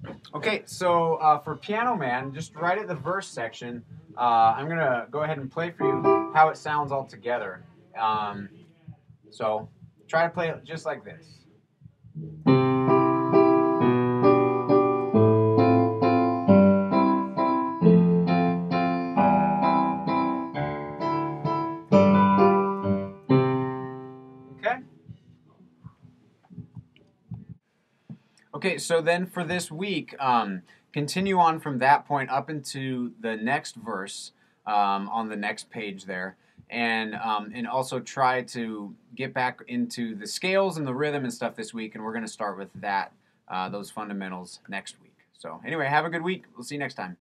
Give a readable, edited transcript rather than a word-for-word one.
Okay, so for Piano Man, just right at the verse section, I'm gonna go ahead and play for you how it sounds all together. Um, so try to play it just like this. Okay. Okay, so then for this week, continue on from that point up into the next verse on the next page there, and also try to get back into the scales and the rhythm and stuff this week. And we're going to start with that those fundamentals next week. So anyway, have a good week. We'll see you next time.